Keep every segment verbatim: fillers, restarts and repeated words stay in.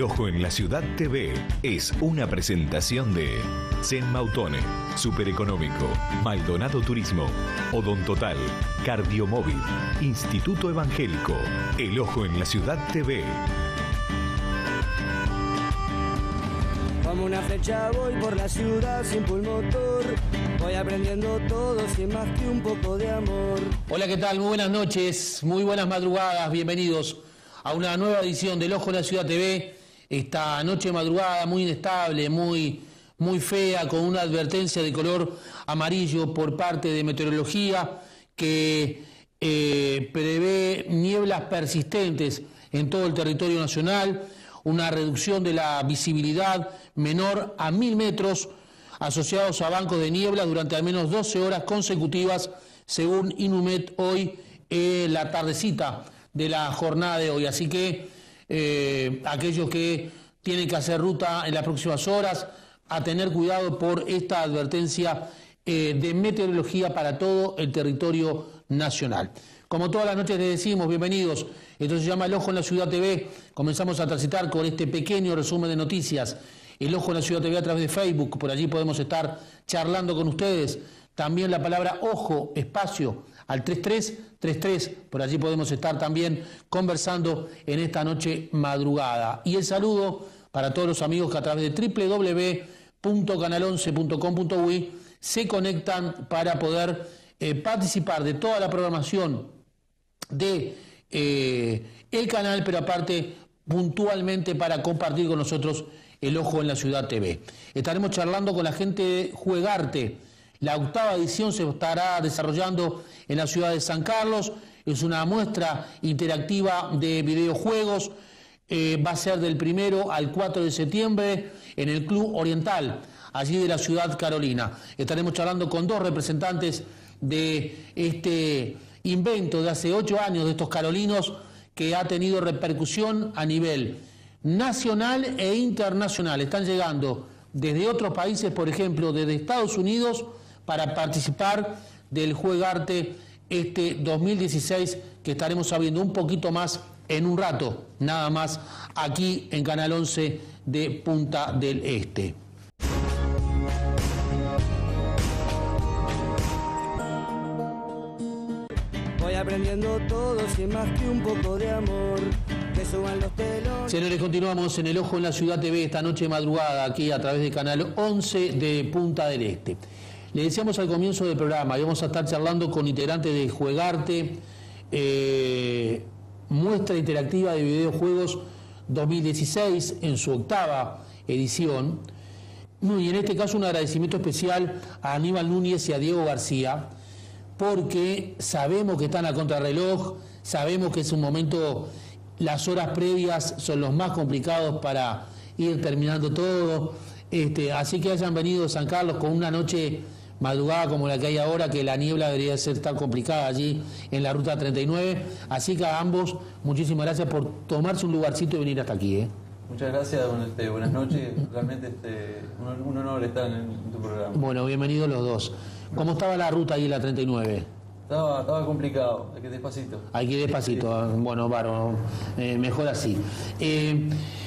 El Ojo en la Ciudad T V es una presentación de Zen Mautone, Super Económico, Maldonado Turismo, Odontotal, Cardiomóvil, Instituto Evangélico. El Ojo en la Ciudad T V. Como una flecha voy por la ciudad sin pulmotor. Voy aprendiendo todo sin más que un poco de amor. Hola, ¿qué tal? Muy buenas noches, muy buenas madrugadas. Bienvenidos a una nueva edición del Ojo en la Ciudad T V. Esta noche de madrugada muy inestable, muy, muy fea, con una advertencia de color amarillo por parte de Meteorología que eh, prevé nieblas persistentes en todo el territorio nacional, una reducción de la visibilidad menor a mil metros asociados a bancos de niebla durante al menos doce horas consecutivas, según Inumet hoy, eh, la tardecita de la jornada de hoy. Así que eh, aquellos que tienen que hacer ruta en las próximas horas, a tener cuidado por esta advertencia eh, de meteorología para todo el territorio nacional. Como todas las noches les decimos, bienvenidos. Esto se llama El Ojo en la Ciudad T V. Comenzamos a transitar con este pequeño resumen de noticias. El Ojo en la Ciudad T V a través de Facebook. Por allí podemos estar charlando con ustedes. También la palabra ojo, espacio, al tres tres tres tres. Por allí podemos estar también conversando en esta noche madrugada. Y el saludo para todos los amigos que a través de doble u doble u doble u punto canal once punto com punto uy se conectan para poder eh, participar de toda la programación de eh, el canal, pero aparte puntualmente para compartir con nosotros El Ojo en la Ciudad T V. Estaremos charlando con la gente de Juegarte. La octava edición se estará desarrollando en la ciudad de San Carlos. Es una muestra interactiva de videojuegos. Eh, va a ser del primero al cuatro de septiembre en el Club Oriental, allí de la ciudad carolina. Estaremos charlando con dos representantes de este invento de hace ocho años de estos carolinos que ha tenido repercusión a nivel nacional e internacional. Están llegando desde otros países, por ejemplo, desde Estados Unidos, para participar del Juegarte este dos mil dieciséis, que estaremos sabiendo un poquito más en un rato, nada más, aquí en Canal once de Punta del Este. Voy aprendiendo todo sin más que un poco de amor. Que suban los telones. Señores, continuamos en El Ojo en la Ciudad T V esta noche de madrugada, aquí a través de Canal once de Punta del Este. Le decíamos al comienzo del programa, íbamos a estar charlando con integrantes de Juegarte, eh, muestra interactiva de videojuegos dos mil dieciséis, en su octava edición. Y en este caso un agradecimiento especial a Aníbal Núñez y a Diego García, porque sabemos que están a contrarreloj, sabemos que es un momento, las horas previas son los más complicados para ir terminando todo, este, así que hayan venido a San Carlos con una noche madrugada como la que hay ahora, que la niebla debería ser tan complicada allí en la ruta treinta y nueve, así que a ambos muchísimas gracias por tomarse un lugarcito y venir hasta aquí. ¿eh? Muchas gracias, este, buenas noches, realmente este, un, un honor estar en, en tu programa. Bueno, bienvenidos los dos. ¿Cómo estaba la ruta ahí en la treinta y nueve? Estaba, estaba complicado, hay que ir despacito. Hay que ir despacito, sí. Bueno, Varo, eh, mejor así. Eh,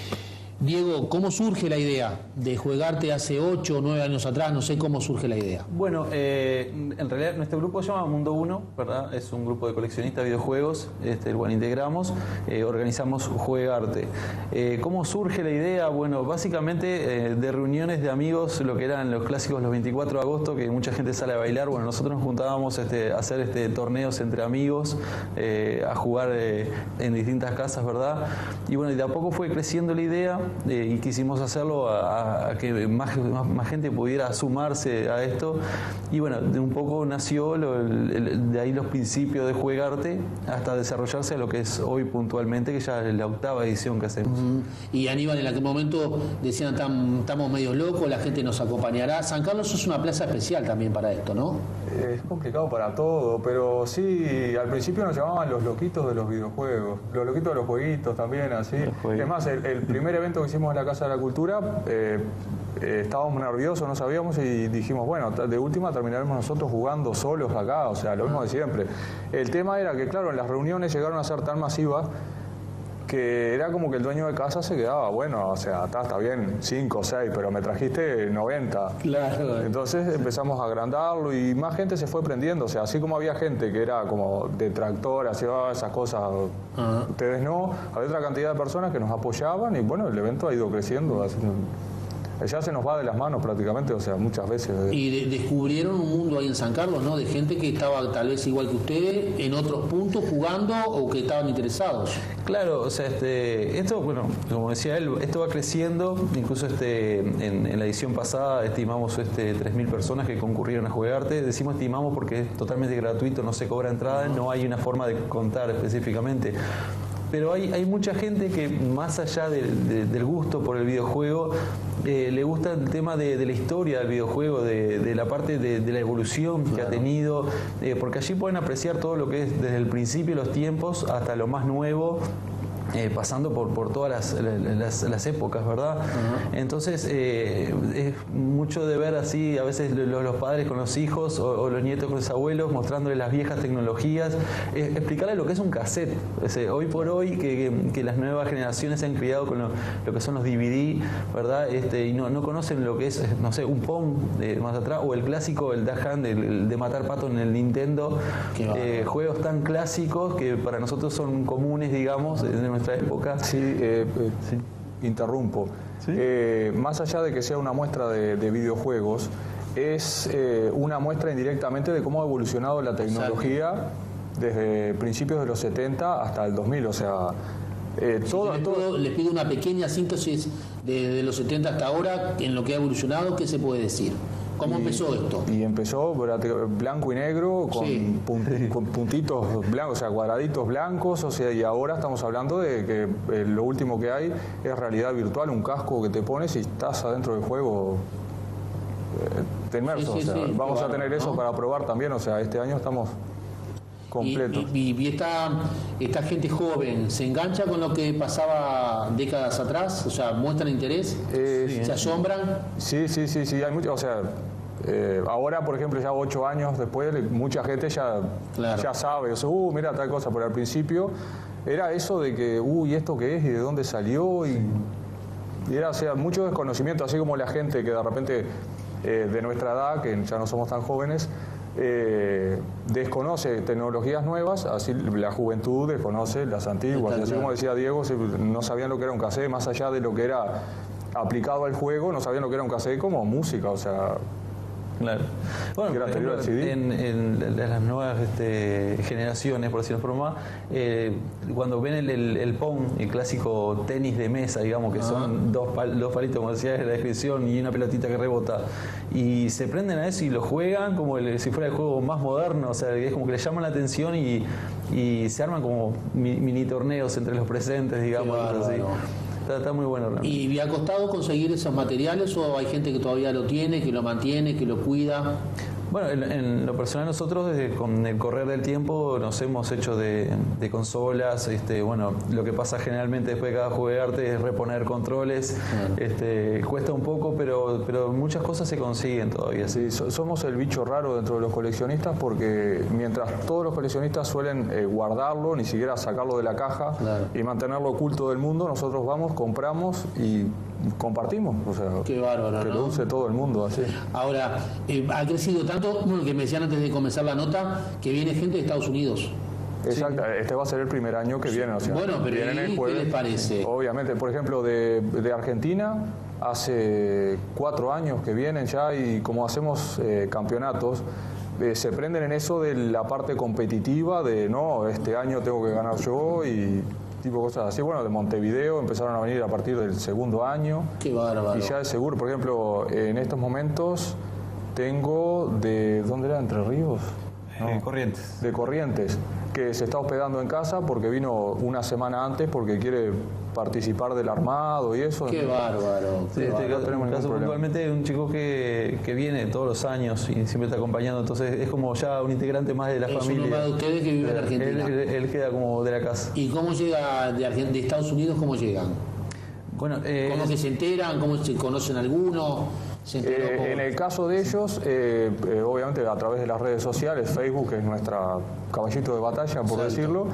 Diego, ¿cómo surge la idea de Juegarte hace ocho o nueve años atrás? No sé cómo surge la idea. Bueno, eh, en realidad nuestro grupo se llama Mundo Uno, ¿verdad? Es un grupo de coleccionistas de videojuegos, este, el cual integramos, eh, organizamos Juegarte. Eh, ¿Cómo surge la idea? Bueno, básicamente eh, de reuniones de amigos, lo que eran los clásicos los veinticuatro de agosto, que mucha gente sale a bailar. Bueno, nosotros nos juntábamos este, a hacer este, torneos entre amigos, eh, a jugar eh, en distintas casas, ¿verdad? Y bueno, y de a poco fue creciendo la idea. Eh, y quisimos hacerlo a, a que más, más, más gente pudiera sumarse a esto, y bueno, de un poco nació lo, el, el, de ahí los principios de Juegarte hasta desarrollarse a lo que es hoy puntualmente, que ya es la octava edición que hacemos. Uh-huh. Y Aníbal, en aquel momento decían, estamos medio locos, la gente nos acompañará. San Carlos es una plaza especial también para esto, ¿no? Es complicado para todo, pero sí, al principio nos llamaban los loquitos de los videojuegos, los loquitos de los jueguitos también, así. Es más, el, el primer evento que hicimos en la Casa de la Cultura, eh, eh, estábamos nerviosos, no sabíamos, y dijimos, bueno, de última terminaremos nosotros jugando solos acá, o sea, lo mismo de siempre. El tema era que, claro, en las reuniones llegaron a ser tan masivas que era como que el dueño de casa se quedaba, bueno, o sea, está, está bien, cinco o seis, pero me trajiste noventa. Claro. Entonces empezamos a agrandarlo y más gente se fue prendiendo, o sea, así como había gente que era como detractora, hacía esas cosas, uh-huh. ustedes no, había otra cantidad de personas que nos apoyaban y bueno, el evento ha ido creciendo, así, ya se nos va de las manos prácticamente, o sea, muchas veces. Y de, descubrieron un mundo ahí en San Carlos, ¿no? De gente que estaba tal vez igual que ustedes, en otros puntos jugando o que estaban interesados. Claro, o sea, este, esto, bueno, como decía él, esto va creciendo, incluso este, en, en la edición pasada estimamos este, tres mil personas que concurrieron a Juegarte. Decimos estimamos porque es totalmente gratuito, no se cobra entrada, no hay una forma de contar específicamente. Pero hay, hay mucha gente que más allá de, de, del gusto por el videojuego, eh, le gusta el tema de, de la historia del videojuego, de, de la parte de, de la evolución que claro. ha tenido, eh, porque allí pueden apreciar todo lo que es desde el principio de los tiempos hasta lo más nuevo. Eh, pasando por, por todas las, las, las épocas, ¿verdad? Uh-huh. Entonces, eh, es mucho de ver así, a veces los, los padres con los hijos o, o los nietos con los abuelos, mostrándoles las viejas tecnologías, eh, explicarles lo que es un cassette. O sea, hoy por hoy, que, que, que las nuevas generaciones se han criado con lo, lo que son los D V D, ¿verdad? Este, y no, no conocen lo que es, no sé, un Pong eh, más atrás, o el clásico, el Duck Hunt, el, el de matar pato en el Nintendo. Eh, juegos tan clásicos que para nosotros son comunes, digamos, de nuestra época. Sí, eh, eh, sí. interrumpo. ¿Sí? Eh, más allá de que sea una muestra de, de videojuegos, es eh, una muestra indirectamente de cómo ha evolucionado la tecnología Exacto. desde principios de los setenta hasta el dos mil, o sea... Eh, sí, todo, les, todo... Puedo, les pido una pequeña síntesis de, de los setenta hasta ahora, en lo que ha evolucionado, ¿qué se puede decir? ¿Cómo y, empezó esto? Y empezó blanco y negro, con, sí. punt, con puntitos blancos, o sea, cuadraditos blancos, o sea, y ahora estamos hablando de que eh, lo último que hay es realidad virtual, un casco que te pones y estás adentro del juego, eh, te inmerso, sí, sí, o sea, sí, vamos claro, a tener eso ¿no? para probar también, o sea, este año estamos completos. Y, y, y esta, esta gente joven, ¿se engancha con lo que pasaba décadas atrás? O sea, ¿muestran interés? Eh, ¿Se asombran? Sí, sí, sí, sí, hay mucho, o sea... Eh, ahora, por ejemplo, ya ocho años después, mucha gente ya, claro. ya sabe, o sea, uh, mira tal cosa, pero al principio era eso de que, uy, uh, ¿esto qué es? ¿Y de dónde salió? Y, y era, o sea, mucho desconocimiento, así como la gente que de repente, eh, de nuestra edad, que ya no somos tan jóvenes, eh, desconoce tecnologías nuevas, así la juventud desconoce las antiguas. Y así como decía Diego, no sabían lo que era un cassette, más allá de lo que era aplicado al juego, no sabían lo que era un cassette como música, o sea... Claro. Bueno, por ejemplo, en, en las nuevas este, generaciones, por decirlo de forma, eh, cuando ven el, el, el Pong, el clásico tenis de mesa, digamos, que ah. son dos, pal, dos palitos, como decías en la descripción, y una pelotita que rebota, y se prenden a eso y lo juegan como el, si fuera el juego más moderno, o sea, es como que le llaman la atención y, y se arman como mini torneos entre los presentes, digamos, así. Está, está muy bueno realmente. ¿Y ha costado conseguir esos materiales o hay gente que todavía lo tiene, que lo mantiene, que lo cuida? Bueno, en, en lo personal nosotros desde con el correr del tiempo nos hemos hecho de, de consolas, este, bueno, lo que pasa generalmente después de cada juego de arte es reponer controles, bueno. este, cuesta un poco, pero, pero muchas cosas se consiguen todavía. Sí, so, somos el bicho raro dentro de los coleccionistas porque mientras todos los coleccionistas suelen eh, guardarlo, ni siquiera sacarlo de la caja claro. y mantenerlo oculto del mundo, nosotros vamos, compramos y compartimos, o sea, qué bárbaro, que ¿no? lo use todo el mundo así. Ahora, eh, ha crecido tanto, bueno, que me decían antes de comenzar la nota, que viene gente de Estados Unidos. Exacto, sí. Este va a ser el primer año que viene, o sea, bueno, pero vienen el jueves, ¿qué les parece? Obviamente, por ejemplo, de, de Argentina, hace cuatro años que vienen ya y como hacemos eh, campeonatos, eh, se prenden en eso de la parte competitiva, de no, este año tengo que ganar yo y... tipo cosas así. Bueno, de Montevideo empezaron a venir a partir del segundo año. Qué bárbaro. Y ya es seguro, por ejemplo, en estos momentos tengo de... ¿Dónde era? ¿Entre Ríos? No, eh, Corrientes. De Corrientes, que se está hospedando en casa porque vino una semana antes porque quiere participar del armado y eso. Qué bárbaro. Sí, qué este bárbaro. Tenemos caso puntualmente un chico que, que viene todos los años y siempre está acompañando, entonces es como ya un integrante más de la es familia. Es uno más de ustedes que vive en Argentina. Él, él, él queda como de la casa. ¿Y cómo llega de, Argent- de Estados Unidos? ¿Cómo llegan? Bueno, eh, ¿Cómo que se enteran? ¿Cómo se conocen algunos? Eh, en el caso de ellos, eh, eh, obviamente a través de las redes sociales, Facebook es nuestra caballito de batalla, por Exacto. decirlo,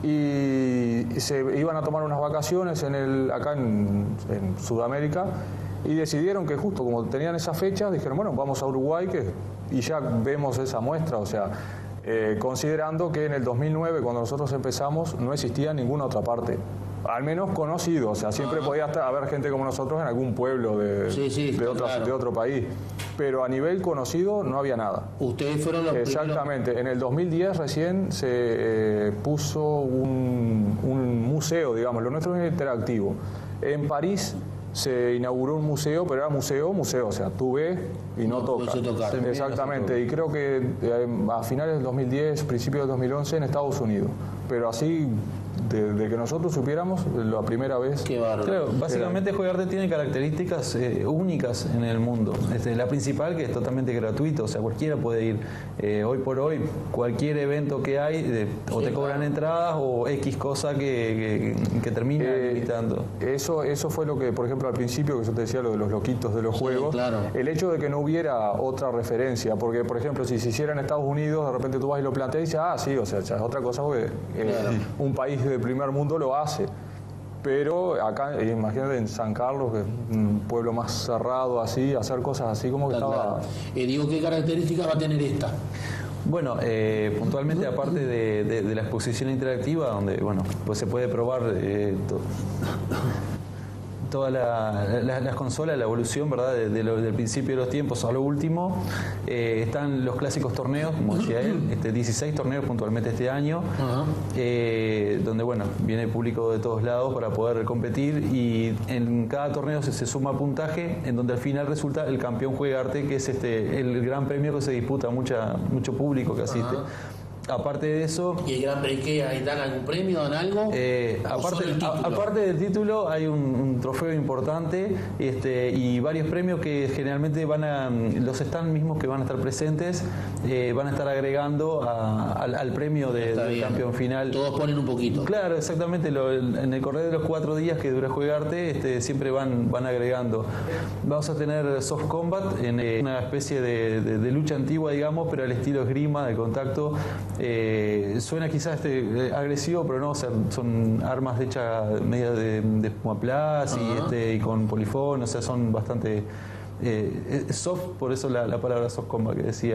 y se iban a tomar unas vacaciones en el, acá en, en Sudamérica, y decidieron que justo como tenían esa fecha, dijeron, bueno, vamos a Uruguay que, y ya vemos esa muestra, o sea, eh, considerando que en el dos mil nueve, cuando nosotros empezamos, no existía en ninguna otra parte. Al menos conocido, o sea, siempre ah. podía estar, haber gente como nosotros en algún pueblo de, sí, sí, de, otra, claro. de otro país, pero a nivel conocido no había nada. Ustedes fueron los Exactamente, primeros... en el dos mil diez recién se eh, puso un, un museo, digamos, lo nuestro es interactivo. En París se inauguró un museo, pero era museo, museo, o sea, tú ves y no, no tocas. Exactamente, y creo que eh, a finales del dos mil diez, principios del dos mil once en Estados Unidos, pero así... De, de que nosotros supiéramos la primera vez. Qué bárbaro. Claro, básicamente Juegarte tiene características eh, únicas en el mundo. Este, la principal, que es totalmente gratuito, o sea, cualquiera puede ir. Eh, hoy por hoy, cualquier evento que hay, de, o sí, te cobran claro. entradas o X cosa que, que, que termina eh, limitando. Eso, eso fue lo que, por ejemplo, al principio, que yo te decía lo de los loquitos de los sí, juegos, claro. el hecho de que no hubiera otra referencia, porque, por ejemplo, si se hiciera en Estados Unidos, de repente tú vas y lo planteas y dices, ah, sí, o sea, es otra cosa, porque eh, claro. un país de primer mundo lo hace, pero acá, imagínate en San Carlos, que es un pueblo más cerrado, así, hacer cosas así como que claro, estaba... Claro. Eh, digo, ¿qué características va a tener esta? Bueno, eh, puntualmente, aparte de, de, de la exposición interactiva, donde, bueno, pues se puede probar eh, to todas la, la, las consolas, la evolución, ¿verdad? De, de lo, del principio de los tiempos a lo último. Eh, están los clásicos torneos, como decía él, este, dieciséis torneos puntualmente este año, uh-huh. eh, donde, bueno, viene público de todos lados para poder competir, y en cada torneo se, se suma puntaje, en donde al final resulta el campeón Juegarte, que es este el gran premio que se disputa, mucha, mucho público que asiste. Uh-huh. Aparte de eso... ¿Y el Gran Premio qué? ¿Dan algún premio? ¿Dan algo? Eh, aparte, a, aparte del título hay un, un trofeo importante este, y varios premios que generalmente van a... Los stands mismos que van a estar presentes eh, van a estar agregando a, al, al premio de, del bien. campeón final. Todos ponen un poquito. Claro, exactamente. Lo, en el correr de los cuatro días que dura Juegarte, este, siempre van, van agregando. Vamos a tener soft combat, en eh, una especie de, de, de lucha antigua, digamos, pero al estilo esgrima, de contacto. Eh, suena quizás este, agresivo, pero no, o sea, son armas hechas medias de, de espumaplas y, este, y con polifón, o sea, son bastante eh, soft, por eso la, la palabra soft combat que decía.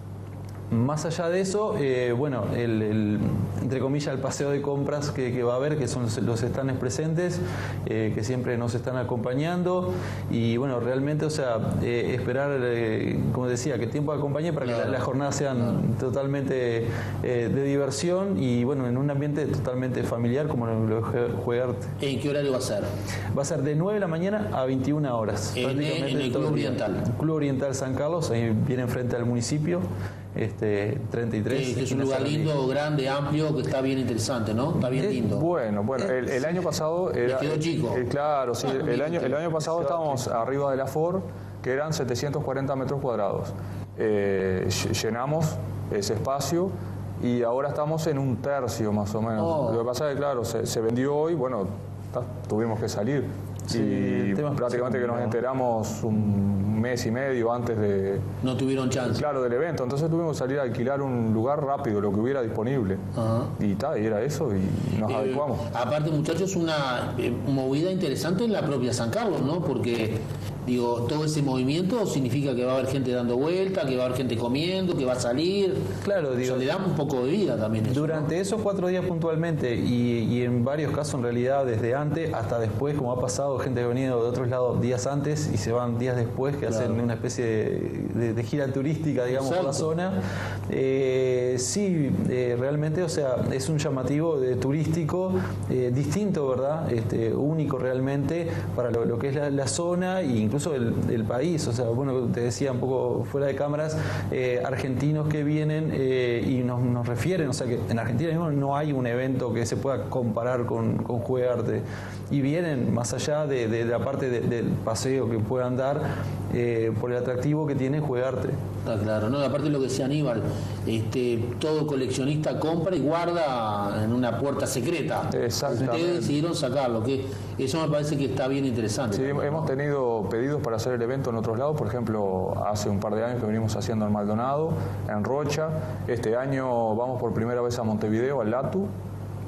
Más allá de eso, eh, bueno, el, el, entre comillas, el paseo de compras que, que va a haber, que son los, los stands presentes, eh, que siempre nos están acompañando, y bueno, realmente, o sea, eh, esperar, eh, como decía, que el tiempo acompañe para claro. que las la jornadas sean claro. totalmente eh, de diversión y bueno, en un ambiente totalmente familiar como lo Juegarte. ¿En qué horario va a ser? Va a ser de nueve de la mañana a veintiuna horas. En, en el Club Oriental. Club Oriental San Carlos, ahí viene enfrente al municipio. Este, treinta y tres. Sí, es un lugar lindo, grande, amplio, que está bien interesante, ¿no? Está bien lindo. Bueno, bueno, el, el año pasado era... quedó chico. El, claro, sí, el, el, año, el año pasado estábamos arriba de la Ford, que eran setecientos cuarenta metros cuadrados. Eh, llenamos ese espacio y ahora estamos en un tercio más o menos. Oh. Lo que pasa es que, claro, se, se vendió hoy, bueno, tuvimos que salir. Sí, y prácticamente que nos enteramos un mes y medio antes de... No tuvieron chance. Claro, del evento. Entonces tuvimos que salir a alquilar un lugar rápido, lo que hubiera disponible. Uh-huh. Y tal, y era eso, y nos eh, adecuamos. Aparte, muchachos, una eh, movida interesante en la propia San Carlos, ¿no? Porque, digo, todo ese movimiento significa que va a haber gente dando vuelta, que va a haber gente comiendo, que va a salir. Claro, digo... O sea, le damos un poco de vida también eso, durante ¿no? esos cuatro días puntualmente, y, y en varios casos, en realidad, desde antes hasta después, como ha pasado, gente que ha venido de otros lados días antes y se van días después, que claro. hacen una especie de, de, de gira turística, digamos, Exacto. por la zona. Eh, sí, eh, realmente, o sea, es un llamativo de, turístico eh, distinto, ¿verdad? Este, único realmente para lo, lo que es la, la zona e incluso el, el país. O sea, bueno, te decía un poco fuera de cámaras, eh, argentinos que vienen eh, y nos, nos refieren, o sea, que en Argentina mismo no hay un evento que se pueda comparar con, con Juegarte. Y vienen más allá de, de, de la parte de, del paseo que puedan dar eh, por el atractivo que tiene Juegarte. Está claro, no, aparte de lo que decía Aníbal, este, todo coleccionista compra y guarda en una puerta secreta. Exactamente. Ustedes decidieron sacarlo, que eso me parece que está bien interesante. Sí, también, hemos ¿no? tenido pedidos para hacer el evento en otros lados, por ejemplo, hace un par de años que venimos haciendo en Maldonado, en Rocha. Este año vamos por primera vez a Montevideo, al Latu.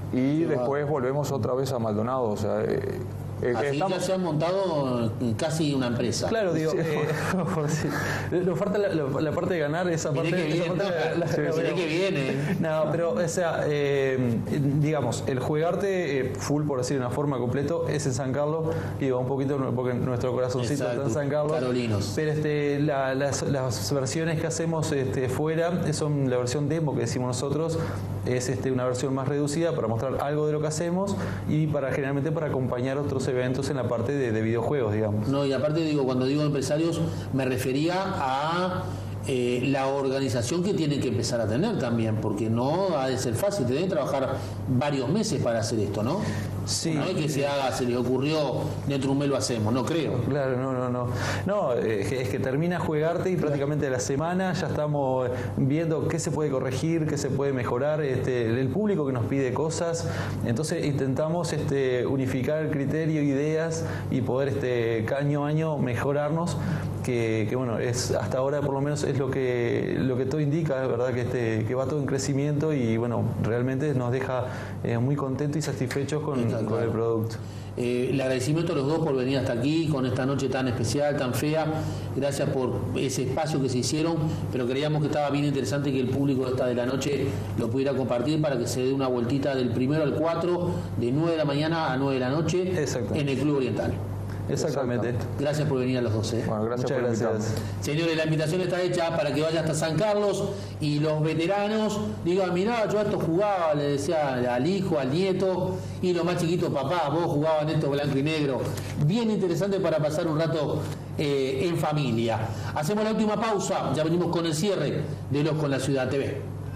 y después volvemos otra vez a Maldonado. O sea, eh, Eh, Así estamos... ya se han montado casi una empresa. Claro, digo, sí. eh, nos falta la, la, la parte de ganar, esa parte, que viene, esa parte no, la, la, sí, la, sí. que viene. No, pero, o sea, eh, digamos, el Juegarte eh, full, por decir de una forma, completo, es en San Carlos, digo, un poquito, porque nuestro corazoncito Exacto. está en San Carlos. Carolinos. Pero este, la, las, las versiones que hacemos este, fuera, son la versión demo que decimos nosotros, es este, una versión más reducida para mostrar algo de lo que hacemos y para generalmente para acompañar otros eventos en la parte de, de videojuegos, digamos. No, y aparte digo, cuando digo empresarios, me refería a eh, la organización que tienen que empezar a tener también, porque no ha de ser fácil, te deben trabajar varios meses para hacer esto, ¿no? Sí. No es que se haga, se les ocurrió, dentro de un mes lo hacemos, no creo. Claro, no, no, no. No, es que, es que termina Juegarte y prácticamente de la semana ya estamos viendo qué se puede corregir, qué se puede mejorar, este, el público que nos pide cosas, entonces intentamos este, unificar el criterio, ideas y poder este, año a año mejorarnos. Que, que bueno, es hasta ahora por lo menos es lo que lo que todo indica, es verdad que este que va todo en crecimiento y bueno, realmente nos deja eh, muy contentos y satisfechos con, con claro. el producto. Eh, el agradecimiento a los dos por venir hasta aquí con esta noche tan especial, tan fea. Gracias por ese espacio que se hicieron, pero creíamos que estaba bien interesante que el público de esta de la noche lo pudiera compartir para que se dé una vueltita del primero al cuatro, de nueve de la mañana a nueve de la noche en el Club Oriental. Exactamente. Gracias por venir a los dos. ¿eh? Bueno, gracias Muchas por gracias. Señores, la invitación está hecha para que vaya hasta San Carlos y los veteranos digan, mirá, yo a esto jugaba, le decía al hijo, al nieto, y los más chiquitos, papá, vos jugabas en esto blanco y negro. Bien interesante para pasar un rato eh, en familia. Hacemos la última pausa, ya venimos con el cierre de Los con la Ciudad T V.